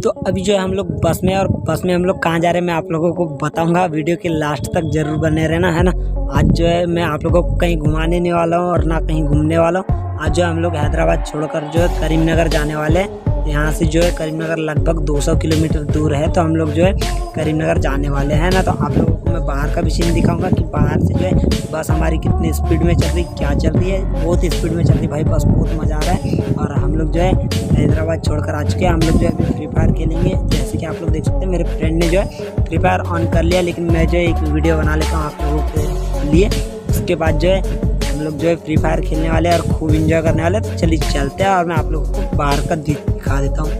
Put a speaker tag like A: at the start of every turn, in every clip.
A: तो अभी जो है हम लोग बस में, और बस में हम लोग कहाँ जा रहे हैं मैं आप लोगों को बताऊंगा। वीडियो के लास्ट तक जरूर बने रहना, है ना। आज जो है मैं आप लोगों को कहीं घुमाने नहीं वाला हूँ और ना कहीं घूमने वाला हूँ। आज जो हम लोग हैदराबाद छोड़कर जो है करीमनगर जाने वाले हैं। यहाँ से जो है करीमनगर लगभग 200 किलोमीटर दूर है, तो हम लोग जो है करीमनगर जाने वाले हैं ना। तो आप लोगों को मैं बाहर का भी सीन दिखाऊंगा कि बाहर से जो है बस हमारी कितनी स्पीड में चल रही, क्या चल रही है। बहुत स्पीड में चल रही भाई बस, बहुत मज़ा आ रहा है। और हम लोग जो है हैदराबाद छोड़कर आ चुके हैं। हम लोग जो है अभी फ्री फायर खेलेंगे। जैसे कि आप लोग देख सकते हैं मेरे फ्रेंड ने जो है फ्री फायर ऑन कर लिया, लेकिन मैं जो है एक वीडियो बना लेता हूँ आप लोगों के लिए। उसके बाद जो है हम लोग जो है फ्री फायर खेलने वाले हैं और खूब इंजॉय करने वाले हैं। तो चलिए चलते हैं और मैं आप लोगों को बाहर का दिखा देता हूँ।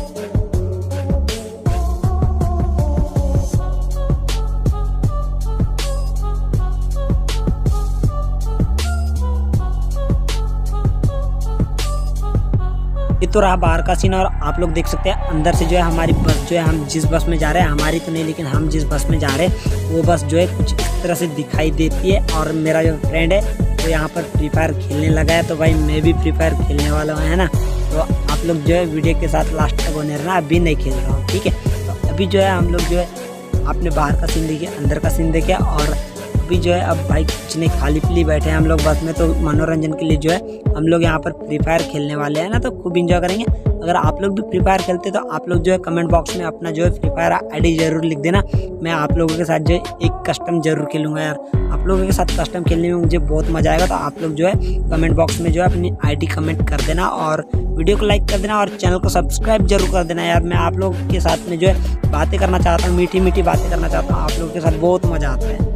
A: ये तो रहा बाहर का सीन, और आप लोग देख सकते हैं अंदर से जो है हमारी बस जो है, हम जिस बस में जा रहे हैं, हमारी तो नहीं लेकिन हम जिस बस में जा रहे हैं वो बस जो है कुछ इस तरह से दिखाई देती है। और मेरा जो फ्रेंड है तो यहाँ पर फ्री फायर खेलने लगा है, तो भाई मैं भी फ्री फायर खेलने वाला हूँ, है ना। तो आप लोग जो है वीडियो के साथ लास्ट तक बने रहना। अभी नहीं खेल रहा हूँ, ठीक है। तो अभी जो है हम लोग जो है आपने बाहर का सीन देखिए, अंदर का सीन देखिए। और अभी जो है अब भाई कुछ नहीं, खाली पीली बैठे हैं हम लोग बस में। तो मनोरंजन के लिए जो है हम लोग यहाँ पर फ्री फायर खेलने वाले हैं ना, तो खूब इंजॉय करेंगे। अगर आप लोग भी फ्री फायर खेलते तो आप लोग जो है कमेंट बॉक्स में अपना जो है फ्री फायर आईडी जरूर लिख देना। मैं आप लोगों के साथ जो है एक कस्टम जरूर खेलूंगा यार। आप लोगों के साथ कस्टम खेलने में मुझे बहुत मजा आएगा। तो आप लोग जो है कमेंट बॉक्स में जो है अपनी आईडी कमेंट कर देना और वीडियो को लाइक कर देना और चैनल को सब्सक्राइब जरूर कर देना यार। मैं आप लोगों के साथ में जो है बातें करना चाहता हूँ, मीठी मीठी बातें करना चाहता हूँ। आप लोगों के साथ बहुत मजा आता है।